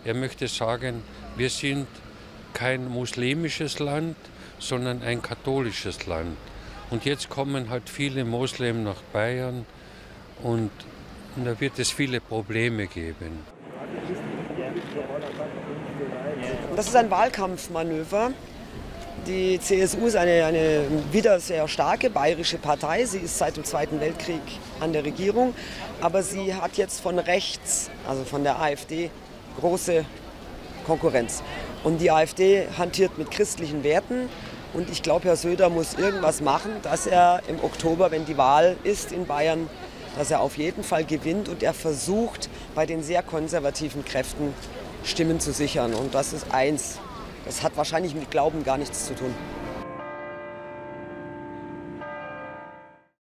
Er möchte sagen, wir sind kein muslimisches Land, sondern ein katholisches Land. Und jetzt kommen halt viele Moslem nach Bayern und da wird es viele Probleme geben. Das ist ein Wahlkampfmanöver. Die CSU ist eine wieder sehr starke bayerische Partei. Sie ist seit dem Zweiten Weltkrieg an der Regierung. Aber sie hat jetzt von rechts, also von der AfD, große Konkurrenz. Und die AfD hantiert mit christlichen Werten. Und ich glaube, Herr Söder muss irgendwas machen, dass er im Oktober, wenn die Wahl ist in Bayern, dass er auf jeden Fall gewinnt. Und er versucht, bei den sehr konservativen Kräften Stimmen zu sichern. Und das ist eins. Das hat wahrscheinlich mit Glauben gar nichts zu tun.